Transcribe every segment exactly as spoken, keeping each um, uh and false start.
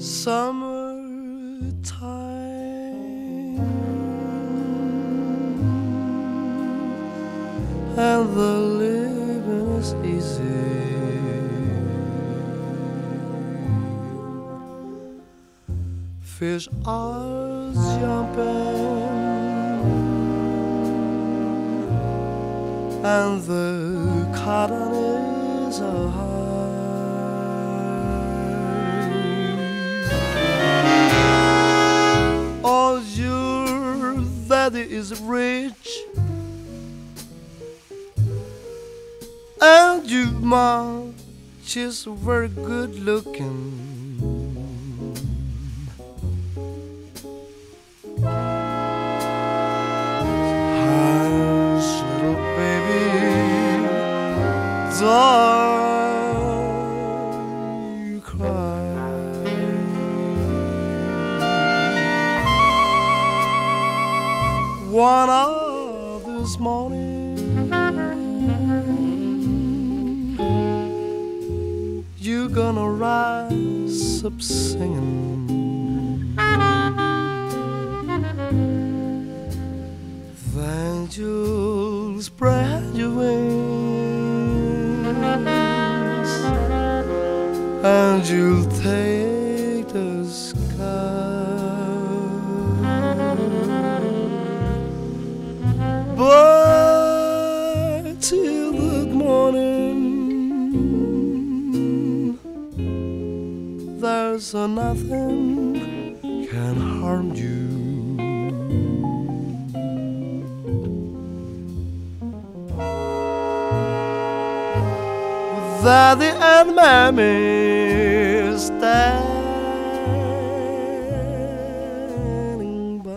summertime, and the living is easy. Fish are jumping, and the cotton is high. Oh, your daddy is rich, and your mom, she's very good looking. Hush, little baby, don't you cry. One of this morning, you're gonna rise up singing. Then you'll spread your wings, and you'll take the sky. But till that morning, there's a nothing can harm you. Daddy and Mammy standing by.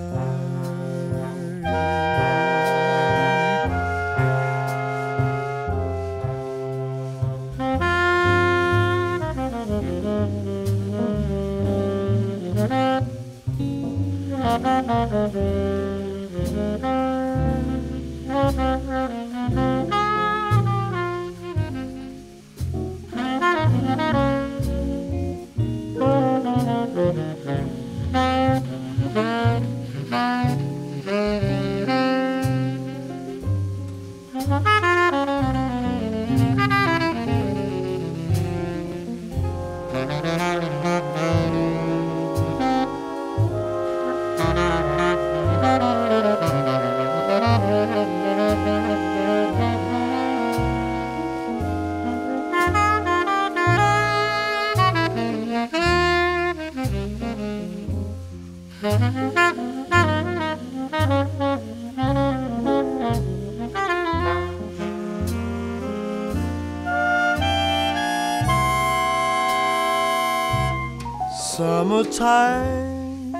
Summertime,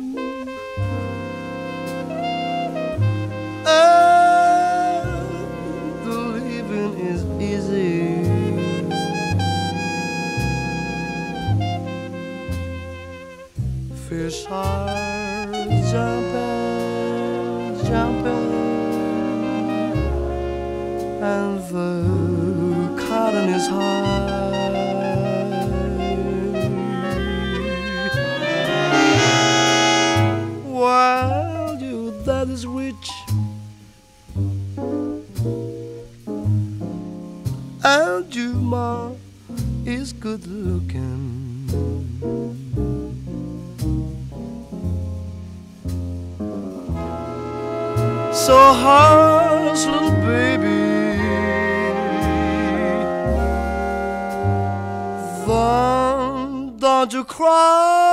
and the living is easy. Fish are jumping, jumping, and the cotton is high. While your dad is rich, and your mom is good looking. So hush, little baby, don't, don't you cry.